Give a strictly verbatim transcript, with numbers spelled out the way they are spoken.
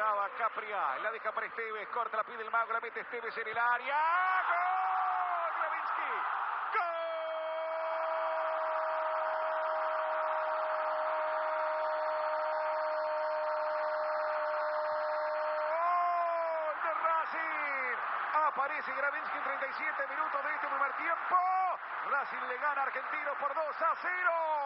estaba Capria. La deja para Esteves. Corta, la pide el mago. La mete Esteves en el área. ¡Gol! Grabinski. ¡Gol! Aparece Grabinski en treinta y siete minutos de este primer tiempo. Racing le gana a Argentinos por dos a cero.